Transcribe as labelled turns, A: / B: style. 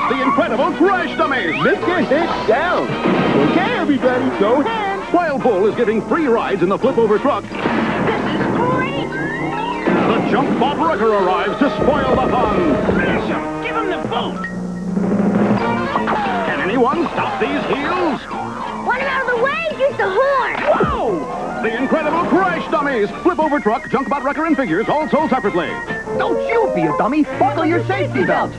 A: the incredible Crash Dummies.
B: Mr. Hit down. Okay, everybody, go ahead.
A: While Bull is giving free rides in the flip-over truck,
C: This is great!
A: the Jump Bob Wrecker arrives to spoil the fun.
C: Finish him! Give him the boot!
A: Can anyone stop these heels?
D: Want him out of the way? Use the horn.
A: Whoa! The incredible Crash Dummies. Flip-over truck, Junk Bot Wrecker, and figures all sold separately.
B: Don't you be a dummy. Buckle your safety belt.